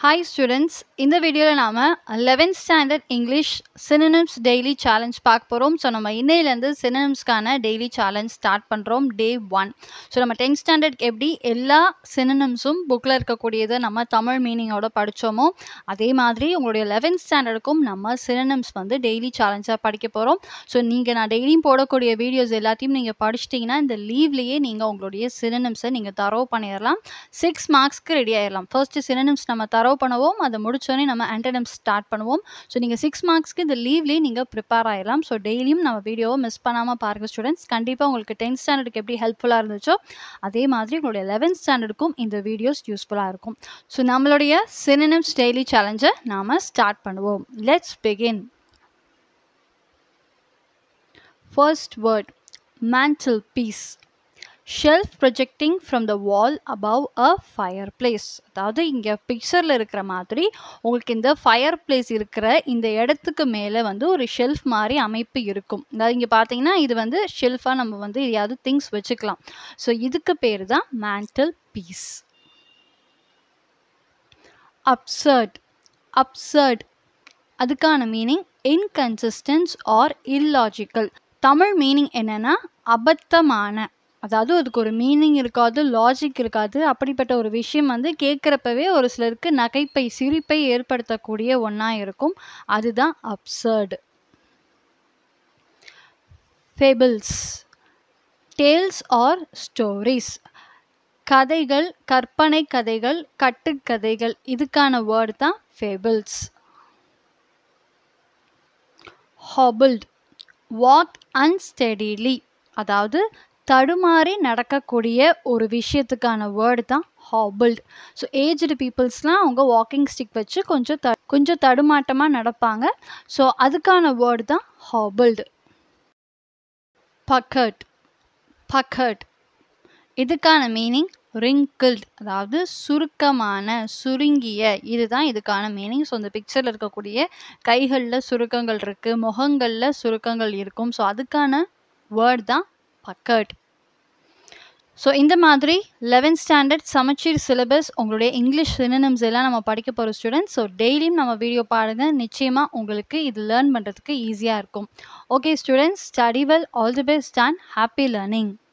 Hi students, இந்த வீடியோல நாம 11th standard English synonyms daily challenge பார்க்க போறோம். So நம்ம இன்னையில இருந்து synonymsக்கான daily challenge ஸ்டார்ட் பண்றோம் day 1. So நம்ம 10th standard எப்படி எல்லா synonymsum bookல இருக்கக்கூடியது நம்ம தமிழ் மீனிங்கோட படிச்சோமோ அதே மாதிரி உங்களுடைய 11th standardக்கும் நம்ம synonyms வந்து daily challenge-ஆ படிக்க போறோம். So நீங்க நான் டெய்லியும் போடக்கூடிய வீடியோஸ் எல்லாத்தையும் நீங்க படிச்சிட்டீங்கன்னா இந்த லீவ்லயே நீங்க உங்களுடைய synonyms-ஐ நீங்க தரவு பண்ணிரலாம். 6 மார்க்ஸ்க்கு ரெடி ஆயிரலாம். ஃபர்ஸ்ட் synonyms நம்ம தரவு பண்ணுவோம். அதை முடிச்சோனே நம்ம antonyms ஸ்டார்ட் பண்ணுவோம். ஸோ நீங்கள் 6 மார்க்ஸ்க்கு இந்த லீவ்லேயே நீங்கள் ப்ரிப்பேர் ஆயிடலாம். ஸோ டெய்லியும் நம்ம வீடியோவை மிஸ் பண்ணாமல் பாருங்கள் ஸ்டூடெண்ட்ஸ். கண்டிப்பாக உங்களுக்கு 10th ஸ்டாண்டர்டுக்கு எப்படி ஹெல்ப்ஃபுல்லாக இருந்துச்சோ அதே மாதிரி உங்களுடைய 11th ஸ்டாண்டர்டுக்கும் இந்த வீடியோஸ் யூஸ்ஃபுல்லாக இருக்கும். ஸோ நம்மளுடைய synonyms டெய்லி சேலஞ்சை நாம் ஸ்டார்ட் பண்ணுவோம். Let's begin. First word mantelpiece. Shelf projecting from the wall above a fireplace. அதாவது இங்கே பிக்சரில் இருக்கிற மாதிரி உங்களுக்கு இந்த ஃபயர் பிளேஸ் இருக்கிற இந்த இடத்துக்கு மேலே வந்து ஒரு ஷெல்ஃப் மாதிரி அமைப்பு இருக்கும். அதாவது இங்கே பார்த்தீங்கன்னா இது வந்து ஷெல்ஃபாக நம்ம வந்து எதையாவது திங்ஸ் வச்சுக்கலாம். ஸோ இதுக்கு பேர் தான் மேண்டல் பீஸ். அப்சர்ட். அப்சர்ட் அதுக்கான meaning inconsistence or illogical. Tamil meaning என்னன்னா அபத்தமான, அதாவது அதுக்கு ஒரு மீனிங் இருக்காது, லாஜிக் இருக்காது. அப்படிப்பட்ட ஒரு விஷயம் வந்து கேட்குறப்பவே ஒரு சிலருக்கு நகைப்பை சிரிப்பை ஏற்படுத்தக்கூடிய ஒன்றா இருக்கும். அதுதான் absurd. Fables. Tales or stories. கதைகள், கற்பனை கதைகள், கட்டுக்கதைகள். இதுக்கான வேர்டு தான் ஃபேபிள்ஸ். ஹாபிள்ட். வாக் அன்ஸ்டெடிலி, அதாவது தடுமாறி நடக்கக்கூடிய ஒரு விஷயத்துக்கான வேர்டு தான் ஹாபிள்ட். ஸோ ஏஜ்டு பீப்புள்ஸ்லாம் அவங்க வாக்கிங் ஸ்டிக் வச்சு கொஞ்சம் தடுமாட்டமாக நடப்பாங்க. ஸோ அதுக்கான வேர்டு தான் ஹாபிள்ட். பக்கட். பக்கட் இதுக்கான மீனிங் ரிங்கிள்ட், அதாவது சுருக்கமான, சுருங்கிய. இதுதான் இதுக்கான மீனிங். ஸோ இந்த பிக்சரில் இருக்கக்கூடிய கைகளில் சுருக்கங்கள் இருக்குது, முகங்களில் சுருக்கங்கள் இருக்கும். ஸோ அதுக்கான வேர்டு தான் பக்கட். ஸோ இந்த மாதிரி 11th ஸ்டாண்டர்ட் சமச்சீர் சிலபஸ் உங்களுடைய இங்கிலீஷ் சினோனிம்ஸ் எல்லாம் நம்ம படிக்க போகிற ஸ்டூடெண்ட்ஸ். ஸோ டெய்லியும் நம்ம வீடியோ பாருங்கள். நிச்சயமாக உங்களுக்கு இது லேர்ன் பண்ணுறதுக்கு ஈஸியாக இருக்கும். Okay students, study well, all the best and happy learning.